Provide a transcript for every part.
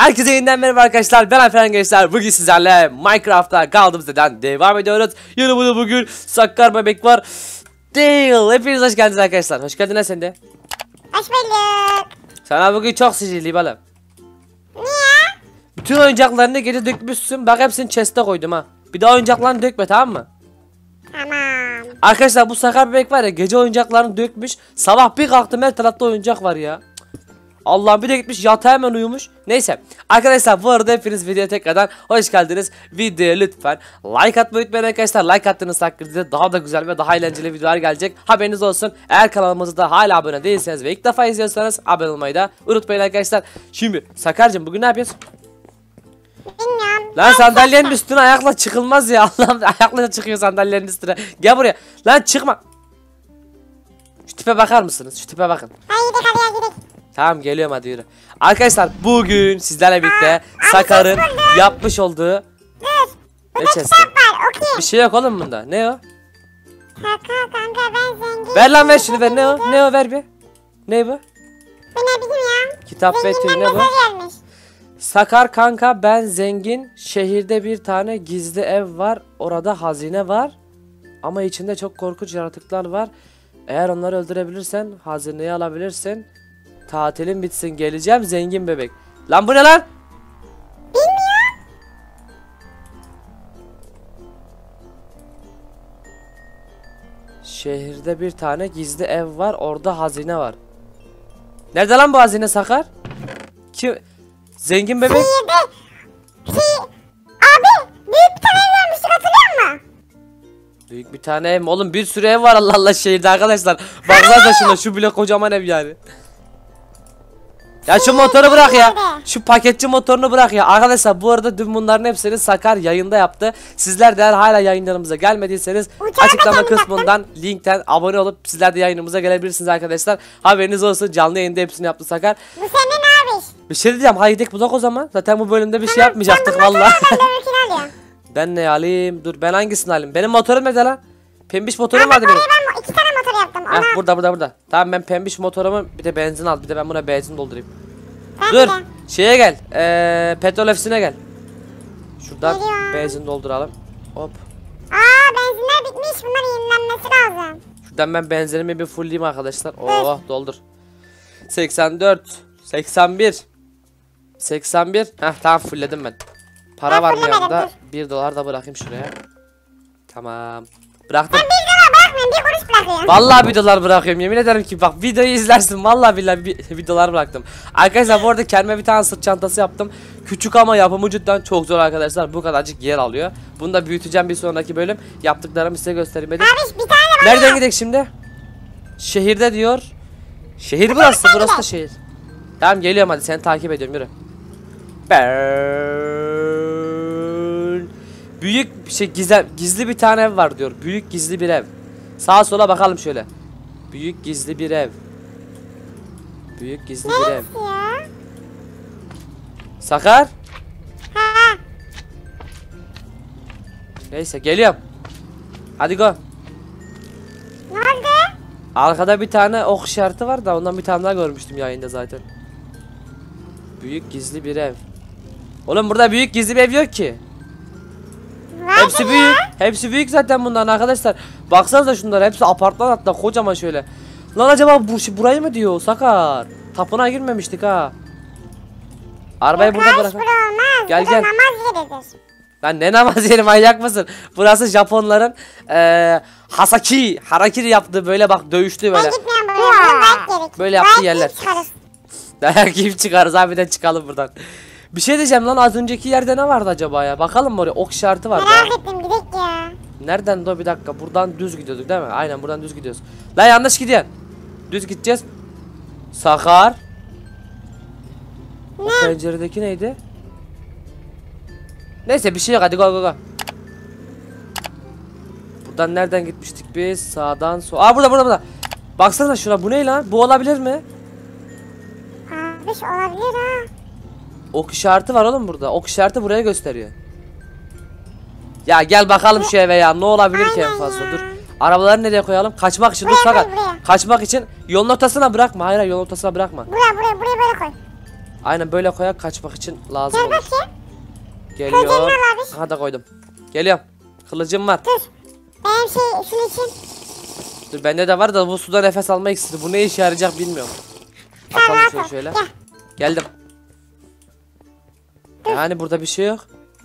Herkese yeniden merhaba arkadaşlar, ben Alperen Gençler. Bugün sizlerle Minecraft'ta kaldığımız yerden devam ediyoruz. Yanımda bugün Sakar bebek var. Değil. Hepiniz hoş geldiniz arkadaşlar. Hoş geldin sen de. Hoş bulduk. Sana bugün çok sinirliyim oğlum. Niye? Bütün oyuncaklarını geri dökmüşsün. Bak hepsini chest'e koydum ha. Bir daha oyuncaklarını dökme, tamam mı? Tamam. Arkadaşlar bu Sakar bebek var ya, gece oyuncaklarını dökmüş. Sabah bir kalktım, her tarafta oyuncak var ya. Allah'ım, bir de gitmiş yatağa hemen uyumuş. Neyse arkadaşlar, bu arada hepiniz videoya tekrardan hoş geldiniz. Videoya lütfen like atmayı unutmayın arkadaşlar. Like attığınız takdirde daha da güzel ve daha eğlenceli videolar gelecek. Haberiniz olsun. Eğer kanalımıza da hala abone değilseniz ve ilk defa izliyorsanız abone olmayı da unutmayın arkadaşlar. Şimdi Sakar'cığım bugün ne yapıyorsun? Bilmiyorum. Lan sandalyenin üstüne ayakla çıkılmaz ya. Allah'ım, ayakla çıkıyor sandalyenin üstüne. Gel buraya. Lan çıkma. Şu tipe bakar mısınız? Şu tipe bakın. Hadi gidelim, hadi gidelim. Tamam, geliyorum, hadi yürü. Arkadaşlar bugün sizlerle birlikte Sakar'ın yapmış olduğu ne chest'i? Kitap var, okuyayım. Bir şey yok oğlum bunda. Ne o? Sakar kanka ben zengin. Ver lan, ver şunu, ver. Ne o? Ne o, ver bir. Ne bu? Bu ne bizim ya? Kitap ve tüy, ne bu? mesaj gelmiş. Sakar kanka ben zengin. Şehirde bir tane gizli ev var. Orada hazine var. Ama içinde çok korkunç yaratıklar var. Eğer onları öldürebilirsen hazineyi alabilirsin. Tatilin bitsin, geleceğim zengin bebek. Lan bu ne lan? Bilmiyorum. Şehirde bir tane gizli ev var. Orada hazine var. Nerede lan bu hazine Sakar? Kim? Zengin bebek. Abi büyük bir tane ev vermiştik, hatırlıyor musun? Büyük bir tane ev mi? Oğlum bir sürü ev var Allah Allah şehirde arkadaşlar. Baksanıza şuna, şu bile kocaman ev yani. Ya şu motoru bırak ya. Şu paketçi motorunu bırak ya. Arkadaşlar bu arada dün bunların hepsini Sakar yayında yaptı. Sizler de eğer hala yayınlarımıza gelmediyseniz açıklama kısmından linkten abone olup sizler de yayınımıza gelebilirsiniz arkadaşlar. Haberiniz olsun, canlı yayında hepsini yaptı Sakar. Bu senin abi. Bir şey diyeceğim, haydi gidelim bulak o zaman. Zaten bu bölümde bir şey yapmayacaktık valla. Ben de öbürkünü alıyorum. Ben ne alayım? Dur, ben hangisini alayım? Benim motorum nerede lan? Pembiş motorum vardı benim. Ben 2 tane motor yaptım. Ona. Heh, burada. Tamam, ben pembiş motorumu, bir de benzin al. Bir de ben buna benzin doldurayım. Ben Dur, de. şeye gel. Petrol ofisine gel. Şuradan Geliyorum. benzin dolduralım. Hop. Benzinler bitmiş. Bunların yenilenmesi lazım. Şuradan ben benzinimi bir fullleyeyim arkadaşlar. Oh, doldur. 84, 81, 81. Heh, tamam, fullledim ben. Para Ben var mı fulllemedim, yanında? dur. 1 dolar da bırakayım şuraya. Tamam. Bıraktım. Ben 1 lira bırakmıyorum. 1 kuruş bırakıyorum. Vallahi 1 dolar bırakıyorum, yemin ederim ki bak videoyu izlersin, vallahi billahi bir dolar bıraktım. Arkadaşlar bu arada kendime bir tane sırt çantası yaptım. Küçük ama yapımı cidden çok zor arkadaşlar, bu kadarcık yer alıyor. Bunu da büyüteceğim bir sonraki bölüm, yaptıklarımı size göstereyim dedim. Abi bir tane var. Nereden gidelim şimdi? Şehirde diyor. Şehir burası da şehir. Tamam, geliyorum, hadi seni takip ediyorum, yürü. Büyük bir şey, gizli bir tane ev var diyor. Büyük gizli bir ev. Sağa sola bakalım şöyle. Büyük gizli bir ev. Büyük gizli bir ev. Ya. Sakar. Ha. Neyse, geliyorum. Hadi go. Ne oldu? Arkada bir tane ok işareti var da ondan bir tane daha görmüştüm yayında zaten. Büyük gizli bir ev. Oğlum burada büyük gizli bir ev yok ki. Vardı Hepsi ya. büyük. Hepsi büyük zaten bunların arkadaşlar. Baksanıza şunlara, hepsi apartman, hatta kocaman şöyle. Lan acaba burayı mı diyor Sakar? Tapınağa girmemiştik ha. Arabayı burada bırak. Olmaz. Gel, Bu da gel. namaz yeridir. Lan ne namaz yeri, manyak mısın? Burası Japonların harakiri yaptığı, böyle bak, dövüştüğü böyle. Ben gitmiyorum buraya. Buradan dayak yedik. Böyle yaptığı Dayak yerler. yiyip çıkarız. Dayak yiyip çıkarız abi, de çıkalım buradan. Bir şey diyeceğim lan, az önceki yerde ne vardı acaba ya? Bakalım, oraya ok işareti vardı. Merak ettim, gidelim ya. Nereden de, bir dakika, buradan düz gidiyorduk değil mi? Aynen, buradan düz gidiyoruz. Lan yanlış gidiyorsun. Düz gideceğiz. Sakar. O penceredeki neydi? Neyse, bir şey yok, hadi go. Buradan nereden gitmiştik biz? Sağdan sol. Burada. Baksana şuna, bu ne lan? Bu olabilir mi? Abi olabilir ha. Ok işareti var oğlum burada. Ok işareti buraya gösteriyor. Ya gel bakalım şu eve ya. Ne olabilir ki en fazla? Dur. Arabaları nereye koyalım? Kaçmak için. Dur Sakar. Buraya. Kaçmak için yolun ortasına bırakma. Hayır, yolun ortasına bırakma. Buraya böyle koy. Aynen böyle koyak, kaçmak için lazım Gel olur. bakayım. Geliyor. Kılıcını al abi. Aha da koydum. Geliyorum. Kılıcım var. Dur. Benim şunu için. Dur, bende de var da bu suda nefes alma iksiri. Bu ne işe yarayacak bilmiyorum. Sen Atalım rahat şunu ol. şöyle. Gel. Geldim. Yani burada bir şey yok.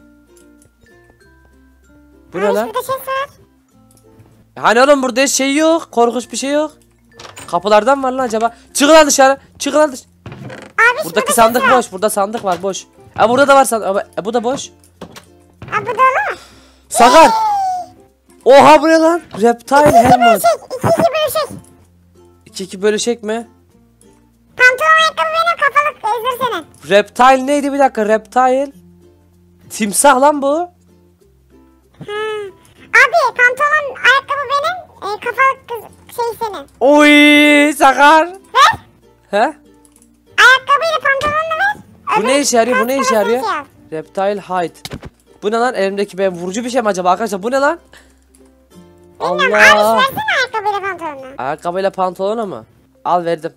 Bu ne Abi lan? şurada ses var. Hani oğlum burada hiç şey yok. Korkunç bir şey yok. Kapılardan var lan acaba? Çıkın lan dışarı. Çıkın lan dışarı. Abi Buradaki şurada sandık ses var. boş. Burada sandık var boş. Burada da var sandık. Bu da boş. Abi bu dolu mu? Sakar. Oha bu ne lan? Reptile helmet. İki bölüşek. 2-2 bölüşek mi? Pantolon ayakkabı benim, kafalık özür senin. Reptile neydi, bir dakika, reptile. Timsah lan bu. Ha. Abi pantolon ayakkabı benim, kafalık senin. Oy Sakar. Ver. He? Ayakkabıyla pantolonunu ver. Bu ne işe yarıyor? Bu ne işe Kaskına yarıyor? ses yap. Reptile hide. Bu ne lan? Elimdeki benim vurucu bir şey mi acaba arkadaşlar? Bu ne lan? Bilmiyorum Allah. abi versene ayakkabıyla pantolonunu. Ayakkabıyla pantolonu mu? Al verdim.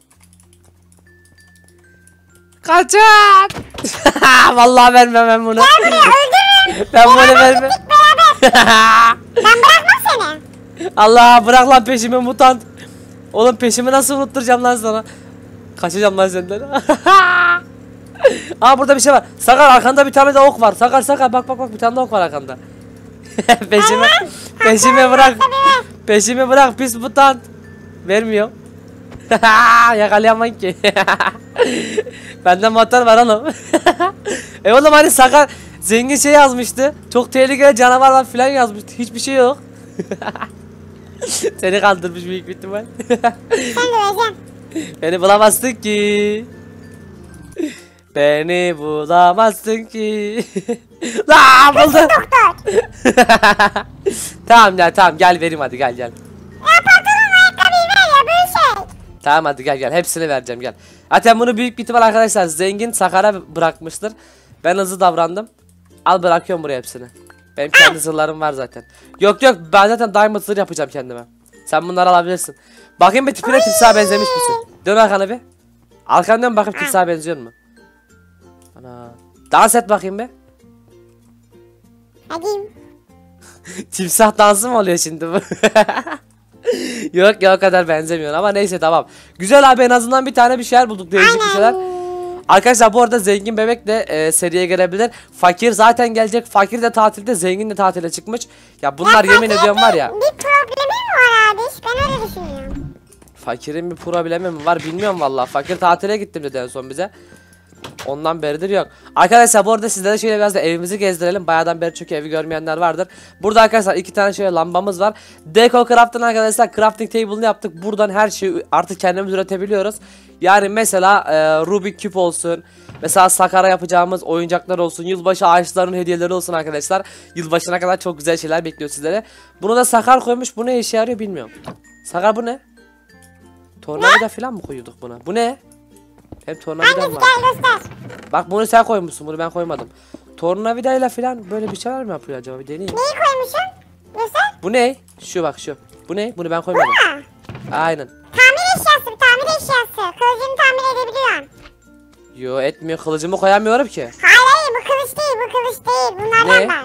Kaçın. Vallahi vermem ben bunu. Öldürürüm. Ben bunu vermem. Ben bırakmam seni. Allah, bırak lan peşimi mutant. Oğlum peşimi nasıl unutturacağım lan sana? Kaçacağım lan senden. Aa burada bir şey var. Sakar arkanda bir tane de ok var. Sakar bak bir tane de ok var arkanda. Peşimi bırak. Peşimi bırak pis mutant. Vermiyor. Yakalayamam ki. Bende motor var oğlum. Oğlum hani Sakar zengin şey yazmıştı. Çok tehlikeli canavar var filan yazmıştı. Hiçbir şey yok. Seni kandırmış büyük bir ihtimal. Sen döveceksin. Beni bulamazsın ki. Beni bulamazsın ki. Lan buldum. Doktor. Tamam ya, tamam gel vereyim, hadi gel. Ya pantolon ayakkabıyı ver ya, böyle şey. Tamam hadi gel hepsini vereceğim gel. Zaten bunu büyük bir ihtimal arkadaşlar zengin Sakar'a bırakmıştır. Ben hızlı davrandım. Al, bırakıyorum buraya hepsini. Benim kendi zırhlarım var zaten. Yok ben zaten diamond zırh yapacağım kendime. Sen bunları alabilirsin. Bakayım bir tipine, timsaha benzemiş misin? Dön arkana bir. Arkana dön bakayım, timsaha benziyor mu? Ana. Dans et bakayım be. Hadi. Timsah dansı mı oluyor şimdi bu? Yok ya, o kadar benzemiyor ama neyse tamam. Güzel abi, en azından bir tane bir şeyler bulduk, değişik bir şeyler. Arkadaşlar bu arada zengin bebek de seriye gelebilir. Fakir zaten gelecek. Fakir de tatilde, zengin de tatile çıkmış. Ya bunlar yemin ediyorum var ya. Bir problemi mi var abi? Ben öyle düşünüyorum. Fakirin bir problemi mi var bilmiyorum vallahi. Fakir tatile gittim dedi en son bize. Ondan beridir yok. Arkadaşlar bu arada sizlere şöyle biraz da evimizi gezdirelim. Bayağıdan beri çünkü evi görmeyenler vardır. Burada arkadaşlar 2 tane şöyle lambamız var. Deco Craft'tan arkadaşlar crafting table'ını yaptık. Buradan her şeyi artık kendimiz üretebiliyoruz. Yani mesela Rubik küp olsun. Mesela Sakar'a yapacağımız oyuncaklar olsun. Yılbaşı ağaçlarının hediyeleri olsun arkadaşlar. Yılbaşına kadar çok güzel şeyler bekliyor sizlere. Bunu da Sakar koymuş. Bu ne işe yarıyor bilmiyorum. Sakar bu ne? Tornavida falan mı koyuyorduk buna? Bu ne? Hem tornavida Hangisi, var. gel göster. Bak bunu sen koymuşsun, bunu ben koymadım. Tornavidayla falan böyle bir şeyler mi yapıyor acaba, bir deneyeyim. Neyi koymuşsun? Göster. Bu ne? Şu bak şu. Bu ne? Bunu ben koymadım. Ha. Aynen. Tamir eşyası, tamir eşyası. Kılıcını tamir edebiliyorsun. Yo, etmiyor, kılıcımı koyamıyorum ki. Hayır, bu kılıç değil, bu kılıç değil. Bunlardan Ne? bak.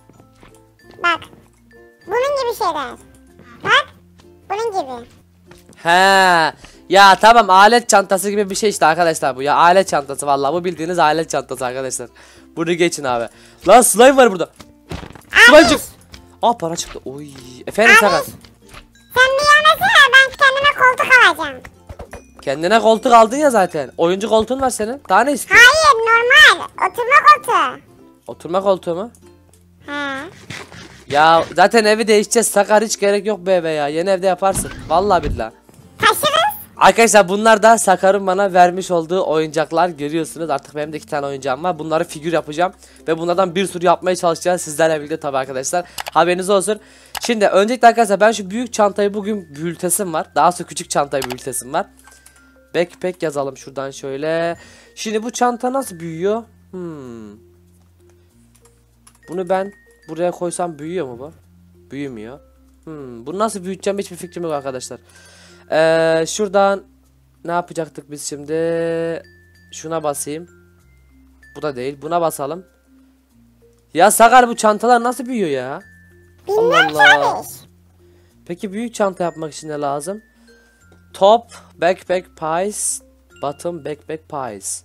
Bak. Bunun gibi şeyler. Bak. Bunun gibi. He. Ya tamam, alet çantası gibi bir şey işte arkadaşlar bu ya, alet çantası vallahi, bu bildiğiniz alet çantası arkadaşlar. Bunu geçin abi. Lan slime var burada. Slimecik. Aa, para çıktı. Oy. Efendim Sakar. Sen bir yanasana, ben kendime koltuk alacağım. Kendine koltuk aldın ya zaten. Oyuncu koltuğun var senin. Daha ne istiyorsun? Hayır, normal. Oturma koltuğu. Oturma koltuğu mu? He. Ya zaten evi değişeceğiz Sakar, hiç gerek yok be eve ya. Yeni evde yaparsın. Vallahi billahi. Taşırız. Arkadaşlar bunlar da Sakar'ın bana vermiş olduğu oyuncaklar, görüyorsunuz. Artık benim de 2 tane oyuncağım var. Bunları figür yapacağım. Ve bunlardan bir sürü yapmaya çalışacağız sizlerle birlikte tabi arkadaşlar. Haberiniz olsun. Şimdi öncelikle arkadaşlar ben şu büyük çantayı bugün büyütesim var. Daha sonra küçük çantayı büyütesim var. Backpack yazalım şuradan şöyle. Şimdi bu çanta nasıl büyüyor? Bunu ben buraya koysam büyüyor mu bu? Büyümüyor. Bunu nasıl büyüteceğim hiçbir fikrim yok arkadaşlar. Şuradan ne yapacaktık biz şimdi? Şuna basayım. Bu da değil. Buna basalım. Ya Sakar, bu çantalar nasıl büyüyor ya? Bilmiyorum ki Allah. abi. Peki büyük çanta yapmak için ne lazım? Top backpack pies, bottom backpack pies.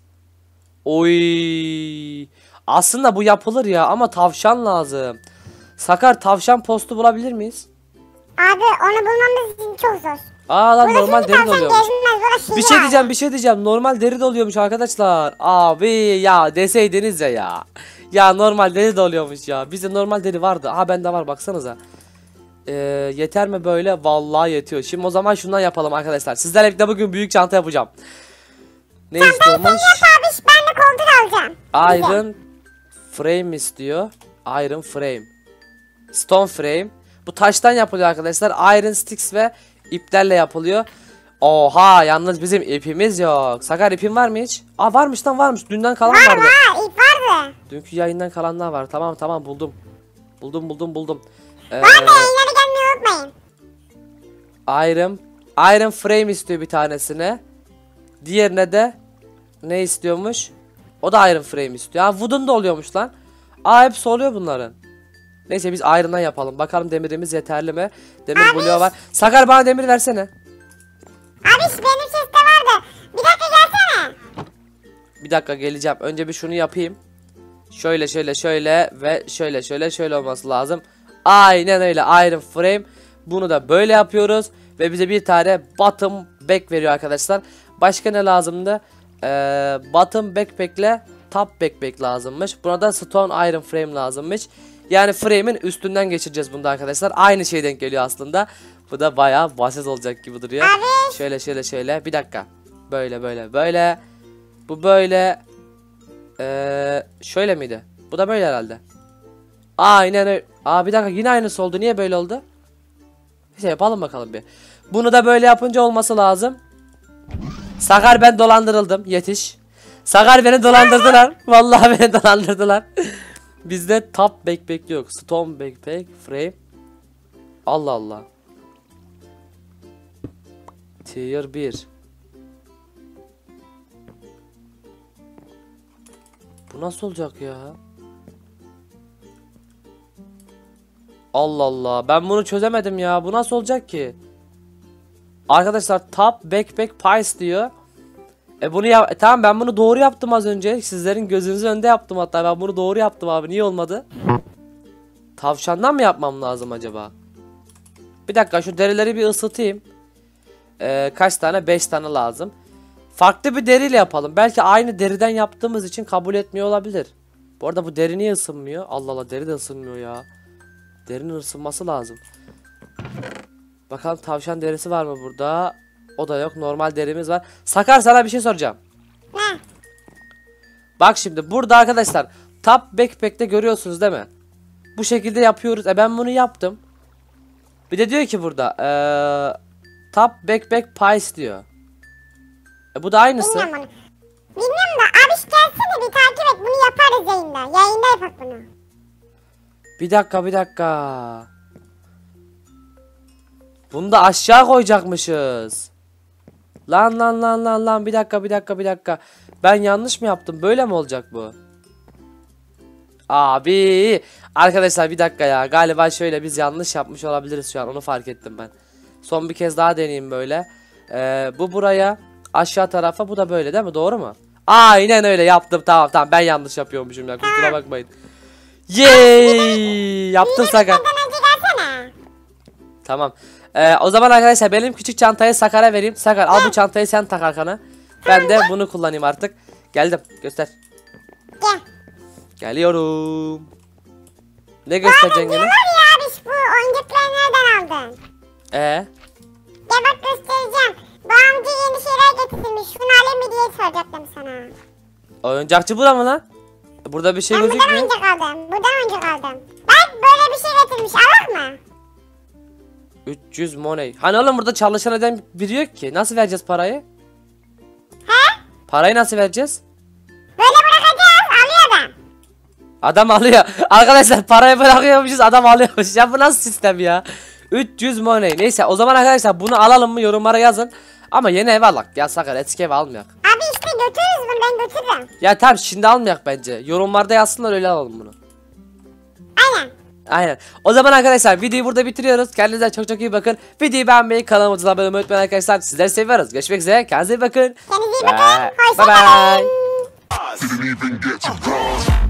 Oy. Aslında bu yapılır ya ama tavşan lazım. Sakar, tavşan postu bulabilir miyiz? Abi onu bulmamız için çok zor. Aa lan, Burada normal çünkü deri tavşan doluyormuş. gezmez. Burada Bir şey diyeceğim, bir şey diyeceğim. Normal deri doluyormuş arkadaşlar. Abi ya deseydiniz ya ya. Ya normal deri doluyormuş ya. Bizde normal deri vardı. Aha bende var, baksanıza. Yeter mi böyle? Vallahi yetiyor. Şimdi o zaman şundan yapalım arkadaşlar. Sizlerle birlikte bugün büyük çanta yapacağım. Ne istiyormuş? Yap abi, ben de koltuk alacağım. Iron frame istiyor. Iron frame. Stone frame. Bu taştan yapılıyor arkadaşlar. Iron sticks ve iplerle yapılıyor. Oha, yalnız bizim ipimiz yok. Sakar, ipin var mı hiç? Aa, varmış lan, varmış. Dünden kalan Var vardı. var, ip vardı. Dünkü yayından kalanlar var. Tamam buldum. Buldum. Bu arada yayınları gelmeyi unutmayın. Iron frame istiyor bir tanesine. Diğerine de ne istiyormuş? O da iron frame istiyor. Ha, wooden da oluyormuş lan. Aa, hepsi oluyor bunların. Neyse biz iron'dan yapalım. Bakalım demirimiz yeterli mi? Demir buluyor var. Sakar, bana demir versene. Abi benim chest'te vardı. Bir dakika gelsene. Bir dakika, geleceğim. Önce bir şunu yapayım. Şöyle ve şöyle olması lazım. Aynen öyle, iron frame. Bunu da böyle yapıyoruz. Ve bize bir tane bottom back veriyor arkadaşlar. Başka ne lazımdı? Bottom backpack ile top backpack lazımmış. Buna da stone iron frame lazımmış. Yani frame'in üstünden geçireceğiz bunda arkadaşlar. Aynı şey denk geliyor aslında. Bu da bayağı basit olacak gibi duruyor. Abi. Şöyle. Bir dakika. Böyle. Bu böyle. Şöyle miydi? Bu da böyle herhalde. Aynen öyle. Aa, bir dakika, yine aynısı oldu. Niye böyle oldu? Neyse, yapalım bakalım bir. Bunu da böyle yapınca olması lazım. Sakar, ben dolandırıldım. Yetiş. Sakar, beni dolandırdılar. Vallahi beni dolandırdılar. Bizde top backpack yok. Stone backpack frame. Allah Allah. Tier 1. Bu nasıl olacak ya? Allah Allah. Ben bunu çözemedim ya. Bu nasıl olacak ki? Arkadaşlar top backpack pies diyor. Bunu tamam, ben bunu doğru yaptım az önce. Sizlerin gözünüzün önünde yaptım hatta. Ben bunu doğru yaptım abi. Niye olmadı? Tavşandan mı yapmam lazım acaba? Bir dakika, şu derileri bir ısıtayım. Kaç tane? 5 tane lazım. Farklı bir deriyle yapalım. Belki aynı deriden yaptığımız için kabul etmiyor olabilir. Bu arada bu deri niye ısınmıyor? Allah Allah, deri de ısınmıyor ya. Derinin ısınması lazım. Bakalım tavşan derisi var mı burada? O da yok. Normal derimiz var. Sakar, sana bir şey soracağım. Ne? Bak şimdi burada arkadaşlar top backpack'te görüyorsunuz değil mi? Bu şekilde yapıyoruz. Ben bunu yaptım. Bir de diyor ki burada top backpack pies diyor. Bu da aynısı. Bilmiyorum onu. Bilmiyorum da abi gelsene bir takip et. Bunu yaparız yayında. Yayında yapak bunu. Bir dakika. Bunu da aşağı koyacakmışız. Lan bir dakika. Ben yanlış mı yaptım? Böyle mi olacak bu? Abi arkadaşlar, bir dakika ya. Galiba şöyle biz yanlış yapmış olabiliriz şu an. Onu fark ettim ben. Son bir kez daha deneyeyim böyle. Bu buraya, aşağı tarafa, bu da böyle değil mi? Doğru mu? Aynen öyle yaptım. Tamam. Ben yanlış yapıyormuşum ya. Kusura bakmayın. Yay! Yaptım Sakar. Benden önce gelsene. Tamam. O zaman arkadaşlar benim küçük çantayı Sakar'a vereyim. Sakar, al bu çantayı sen tak arkana. Ben de bunu kullanayım artık. Geldim. Göster. Gel. Geliyorum. Ne göstereceksin gene? Ne var ya abi, bu oyuncakları nereden aldın? Gel bak göstereceğim. Bu amca yeni şeyler getirmiş. Şunu alayım mı diye soracaktım sana. Oyuncakçı bura mı lan? Burada bir şey Ben buradan gözükmüyor. oyuncak aldım. Buradan oyuncak aldım. Bak böyle bir şey getirmiş. Alak mı? 300 money. Hani oğlum burada çalışan eden biri yok ki. Nasıl vereceğiz parayı? He? Parayı nasıl vereceğiz? Böyle bırakacağız. Alıyor da. Adam alıyor. Arkadaşlar parayı bırakıyormuşuz, adam alıyormuş. Ya bu nasıl sistem ya? 300 money. Neyse o zaman arkadaşlar bunu alalım mı, yorumlara yazın. Ama yeni ev alak ya Sakar, eski ev almayak. Abi işte götürürüz bunu, ben götürürüm. Ya tamam şimdi almayak bence. Yorumlarda yazsınlar öyle alalım bunu. Aynen. Aynen. O zaman arkadaşlar videoyu burada bitiriyoruz. Kendinize çok çok iyi bakın. Videoyu beğenmeyi, kanalımıza abone olmayı unutmayın arkadaşlar. Sizleri seviyoruz. Görüşmek üzere. Kendinize iyi bakın. Kendinize iyi bakın. Bye Hoşça bye. kalın. Didn't even get to cross.